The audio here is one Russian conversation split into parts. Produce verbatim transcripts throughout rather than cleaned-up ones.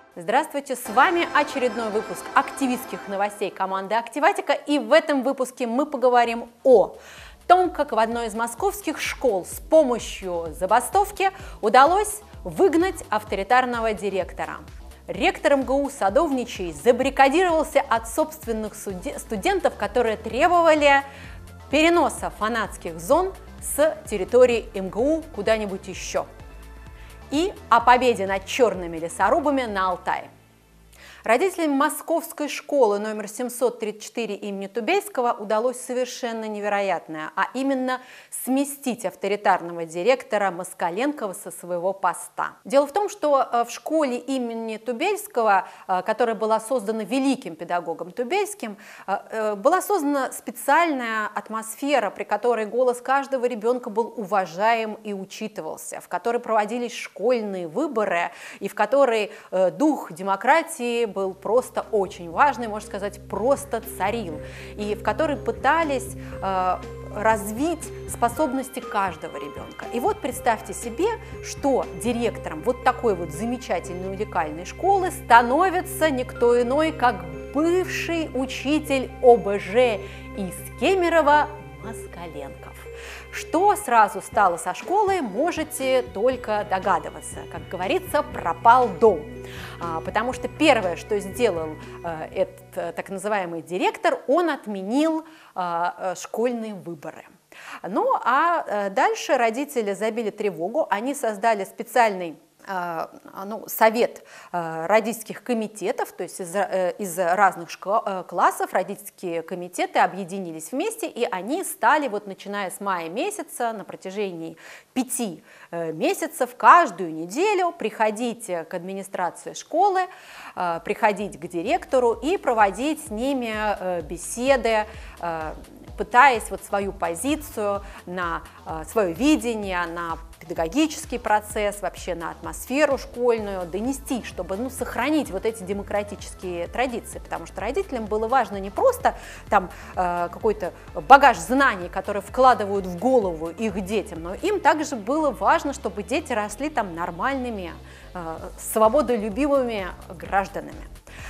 Здравствуйте, с вами очередной выпуск активистских новостей команды Активатика, и в этом выпуске мы поговорим о том, как в одной из московских школ с помощью забастовки удалось выгнать авторитарного директора. Ректор МГУ Садовничий забаррикадировался от собственных студентов, которые требовали переноса фанатских зон с территории МГУ куда-нибудь еще. И о победе над черными лесорубами на Алтае. Родителям московской школы номер семьсот тридцать четыре имени Тубельского удалось совершенно невероятное, а именно сместить авторитарного директора Москаленкова со своего поста. Дело в том, что в школе имени Тубельского, которая была создана великим педагогом Тубельским, была создана специальная атмосфера, при которой голос каждого ребенка был уважаем и учитывался, в которой проводились школьные выборы и в которой дух демократии был просто очень важный, можно сказать, просто царил, и в которой пытались э, развить способности каждого ребенка. И вот представьте себе, что директором вот такой вот замечательной, уникальной школы становится никто иной, как бывший учитель ОБЖ из Кемерово Москаленков. Что сразу стало со школой, можете только догадываться. Как говорится, пропал дом. А, потому что первое, что сделал а, этот так называемый директор, он отменил а, школьные выборы. Ну а дальше родители забили тревогу, они создали специальный Ну, совет родительских комитетов, то есть из, из разных школ, классов родительские комитеты объединились вместе, и они стали, вот начиная с мая месяца, на протяжении пяти месяцев, каждую неделю приходить к администрации школы, приходить к директору и проводить с ними беседы, пытаясь вот свою позицию, на свое видение, на педагогический процесс, вообще на атмосферу школьную донести, чтобы ну, сохранить вот эти демократические традиции, потому что родителям было важно не просто там э, какой-то багаж знаний, которые вкладывают в голову их детям, но им также было важно, чтобы дети росли там нормальными, э, свободолюбивыми гражданами.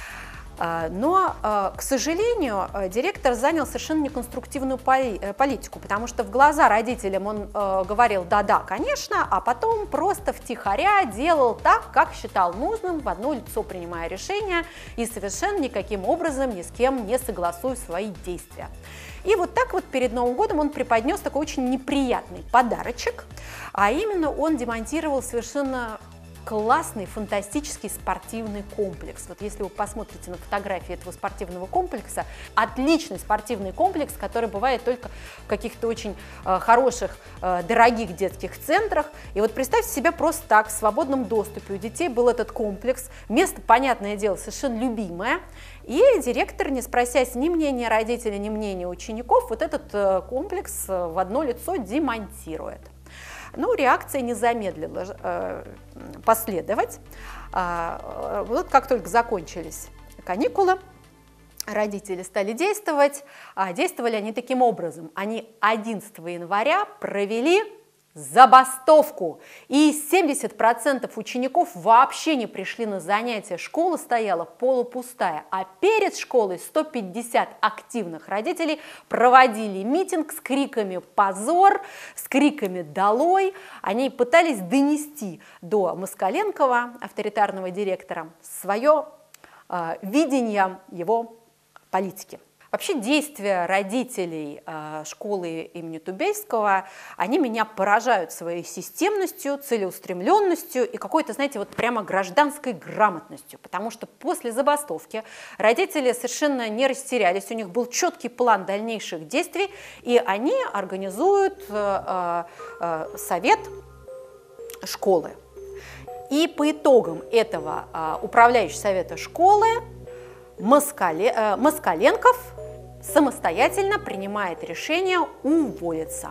Но, к сожалению, директор занял совершенно неконструктивную политику, потому что в глаза родителям он говорил «да-да, конечно», а потом просто втихаря делал так, как считал нужным, в одно лицо принимая решения и совершенно никаким образом ни с кем не согласуя свои действия. И вот так вот перед Новым годом он преподнес такой очень неприятный подарочек, а именно он демонтировал совершенно классный, фантастический спортивный комплекс. Вот если вы посмотрите на фотографии этого спортивного комплекса, отличный спортивный комплекс, который бывает только в каких-то очень э, хороших, э, дорогих детских центрах. И вот представьте себя просто так, в свободном доступе. У детей был этот комплекс, место, понятное дело, совершенно любимое. И директор, не спросясь ни мнения родителей, ни мнения учеников, вот этот э, комплекс в одно лицо демонтирует. Ну, реакция не замедлила э, последовать. А, вот как только закончились каникулы, родители стали действовать. А действовали они таким образом. Они одиннадцатого января провели забастовку. И семьдесят процентов учеников вообще не пришли на занятия. Школа стояла полупустая. А перед школой сто пятьдесят активных родителей проводили митинг с криками «позор», с криками «долой». Они пытались донести до Москаленкова, авторитарного директора, свое э, видение его политики. Вообще действия родителей э, школы имени Тубельского, они меня поражают своей системностью, целеустремленностью и какой-то, знаете, вот прямо гражданской грамотностью, потому что после забастовки родители совершенно не растерялись, у них был четкий план дальнейших действий, и они организуют э, э, совет школы. И по итогам этого э, управляющего совета школы Москале, э, Москаленков самостоятельно принимает решение уволиться.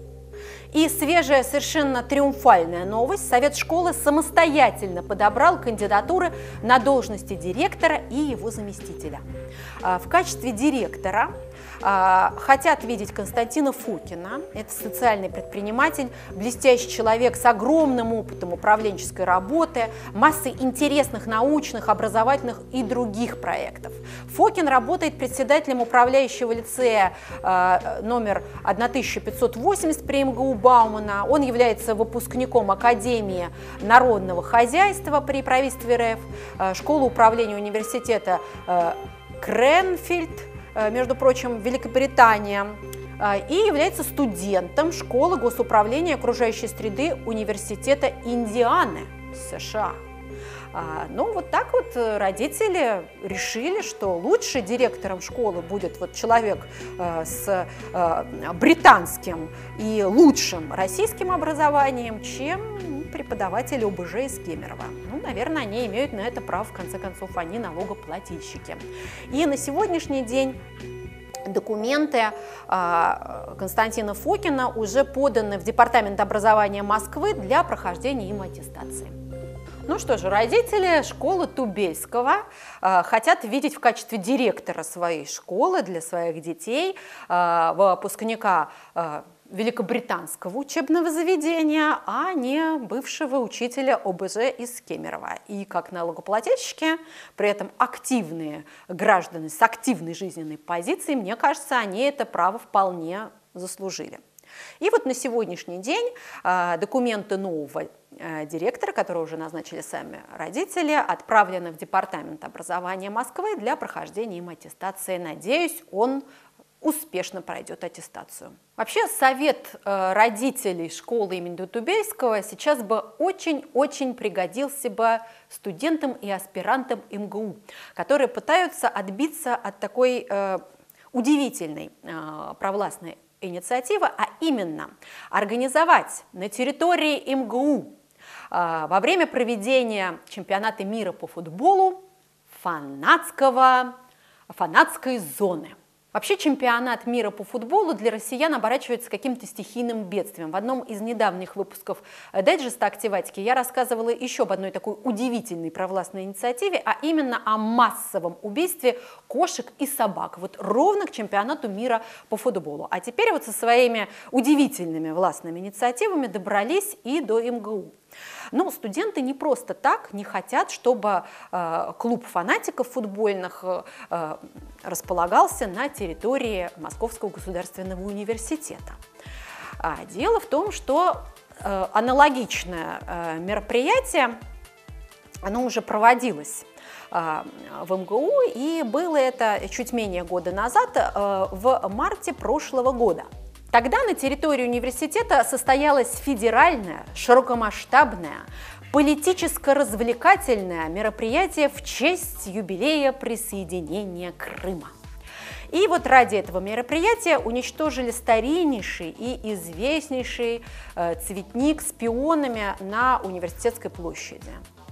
И свежая, совершенно триумфальная новость: Совет школы самостоятельно подобрал кандидатуры на должности директора и его заместителя. В качестве директора хотят видеть Константина Фокина. Это социальный предприниматель, блестящий человек с огромным опытом управленческой работы, массой интересных научных, образовательных и других проектов. Фокин работает председателем управляющего лицея номер тысяча пятьсот восемьдесят при эм гэ у Баумана. Он является выпускником Академии народного хозяйства при правительстве эр эф, школы управления университета Кренфельд, между прочим, Великобритания, и является студентом школы госуправления окружающей среды Университета Индианы, США. Ну, вот так вот родители решили, что лучше директором школы будет вот человек с британским и лучшим российским образованием, чем преподаватель о бэ жэ из Кемерово. Ну, наверное, они имеют на это право, в конце концов, они налогоплательщики. И на сегодняшний день документы Константина Фокина уже поданы в Департамент образования Москвы для прохождения им аттестации. Ну что же, родители школы Тубельского э, хотят видеть в качестве директора своей школы для своих детей э, выпускника э, великобританского учебного заведения, а не бывшего учителя о бэ жэ из Кемерово. И как налогоплательщики, при этом активные граждане с активной жизненной позицией, мне кажется, они это право вполне заслужили. И вот на сегодняшний день э, документы нового э, директора, который уже назначили сами родители, отправлены в Департамент образования Москвы для прохождения им аттестации. Надеюсь, он успешно пройдет аттестацию. Вообще, совет э, родителей школы имени Тубельского сейчас бы очень-очень пригодился бы студентам и аспирантам эм гэ у, которые пытаются отбиться от такой э, удивительной э, провластной инициатива, а именно организовать на территории эм гэ у э, во время проведения чемпионата мира по футболу фанатского, фанатской зоны. Вообще чемпионат мира по футболу для россиян оборачивается каким-то стихийным бедствием. В одном из недавних выпусков дайджеста «Активатики» я рассказывала еще об одной такой удивительной провластной инициативе, а именно о массовом убийстве кошек и собак. Вот ровно к чемпионату мира по футболу. А теперь вот со своими удивительными властными инициативами добрались и до эм гэ у. Но студенты не просто так не хотят, чтобы э, клуб фанатиков футбольных э, располагался на территории Московского государственного университета. А дело в том, что э, аналогичное э, мероприятие, оно уже проводилось э, в эм гэ у, и было это чуть менее года назад, э, в марте прошлого года. Тогда на территории университета состоялось федеральное, широкомасштабное, политическо-развлекательное мероприятие в честь юбилея присоединения Крыма. И вот ради этого мероприятия уничтожили стариннейший и известнейший э, цветник с пионами на Университетской площади.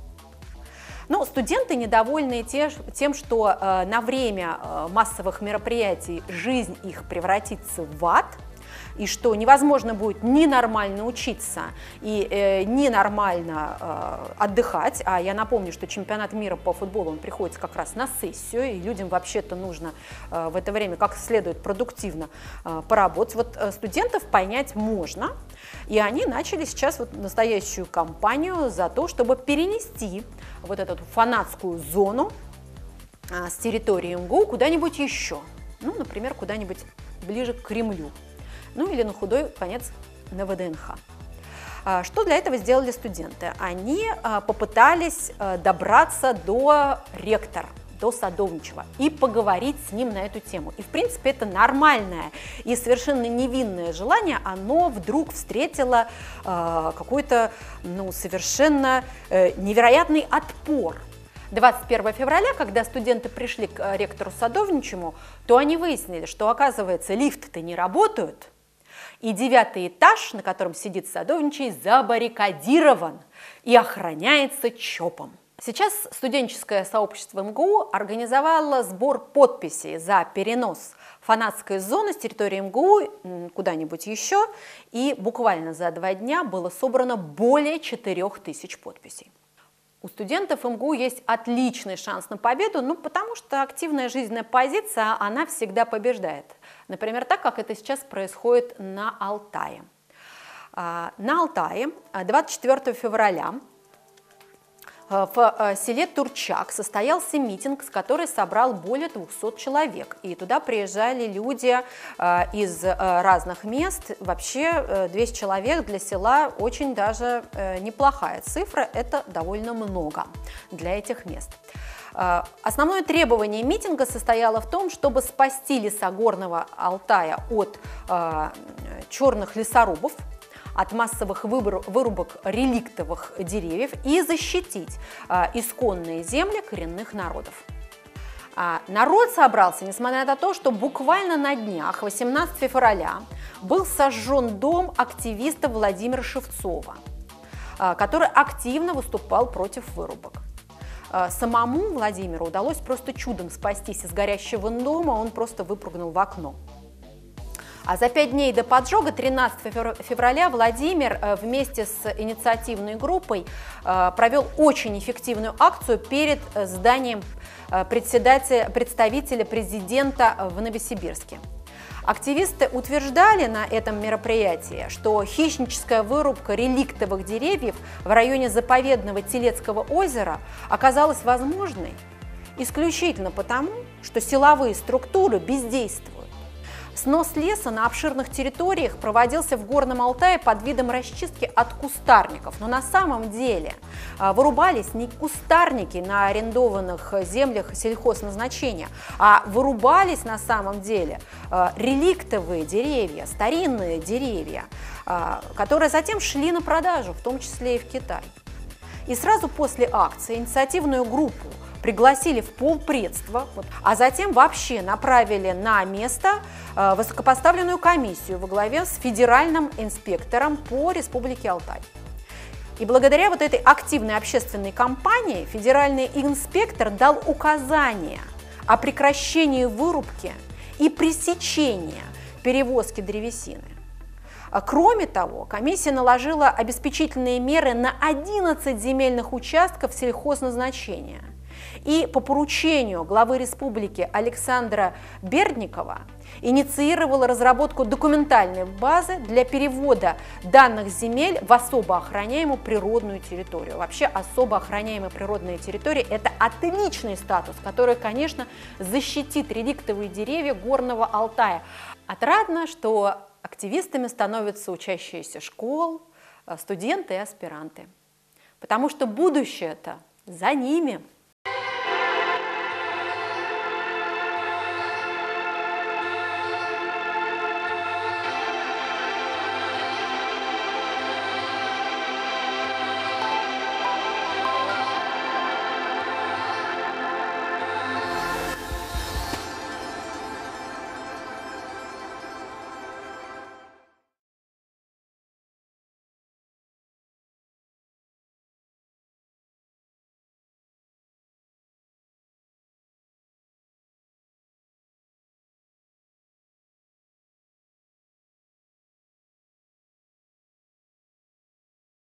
Но студенты, недовольные тем, что э, на время э, массовых мероприятий жизнь их превратится в ад, и что невозможно будет ни нормально учиться и э, ни нормально э, отдыхать. А я напомню, что чемпионат мира по футболу, он приходится как раз на сессию, и людям вообще-то нужно э, в это время как следует продуктивно э, поработать. Вот э, студентов понять можно, и они начали сейчас вот настоящую кампанию за то, чтобы перенести вот эту фанатскую зону э, с территории эм гэ у куда-нибудь еще. Ну, например, куда-нибудь ближе к Кремлю. Ну или на худой конец на вэ дэ эн ха. Что для этого сделали студенты? Они попытались добраться до ректора, до Садовничева и поговорить с ним на эту тему. И в принципе это нормальное и совершенно невинное желание, оно вдруг встретило какой-то ну, совершенно невероятный отпор. двадцать первого февраля, когда студенты пришли к ректору Садовничему, то они выяснили, что, оказывается, лифты-то не работают, и девятый этаж, на котором сидит Садовничий, забаррикадирован и охраняется ЧОПом. Сейчас студенческое сообщество эм гэ у организовало сбор подписей за перенос фанатской зоны с территории эм гэ у куда-нибудь еще, и буквально за два дня было собрано более четырёх тысяч подписей. У студентов эм гэ у есть отличный шанс на победу, ну, потому что активная жизненная позиция, она всегда побеждает. Например, так, как это сейчас происходит на Алтае. На Алтае двадцать четвёртого февраля в селе Турчак состоялся митинг, который собрал более двухсот человек. И туда приезжали люди из разных мест. Вообще двести человек для села очень даже неплохая цифра, это довольно много для этих мест. Основное требование митинга состояло в том, чтобы спасти леса Горного Алтая от черных лесорубов, от массовых вырубок реликтовых деревьев и защитить исконные земли коренных народов. Народ собрался, несмотря на то, что буквально на днях, восемнадцатого февраля, был сожжен дом активиста Владимира Шевцова, который активно выступал против вырубок. Самому Владимиру удалось просто чудом спастись из горящего дома, он просто выпрыгнул в окно. А за пять дней до поджога, тринадцатого февраля, Владимир вместе с инициативной группой провел очень эффективную акцию перед зданием представителя президента в Новосибирске. Активисты утверждали на этом мероприятии, что хищническая вырубка реликтовых деревьев в районе заповедного Телецкого озера оказалась возможной исключительно потому, что силовые структуры бездействуют. Снос леса на обширных территориях проводился в Горном Алтае под видом расчистки от кустарников. Но на самом деле вырубались не кустарники на арендованных землях сельхозназначения, а вырубались на самом деле реликтовые деревья, старинные деревья, которые затем шли на продажу, в том числе и в Китай. И сразу после акции инициативную группу пригласили в полпредства, вот, а затем вообще направили на место э, высокопоставленную комиссию во главе с федеральным инспектором по Республике Алтай. И благодаря вот этой активной общественной кампании федеральный инспектор дал указания о прекращении вырубки и пресечении перевозки древесины. Кроме того, комиссия наложила обеспечительные меры на одиннадцать земельных участков сельхозназначения. И по поручению главы республики Александра Бердникова инициировала разработку документальной базы для перевода данных земель в особо охраняемую природную территорию. Вообще особо охраняемая природная территория – это отличный статус, который, конечно, защитит реликтовые деревья Горного Алтая. Отрадно, что активистами становятся учащиеся школ, студенты и аспиранты, потому что будущее-то за ними.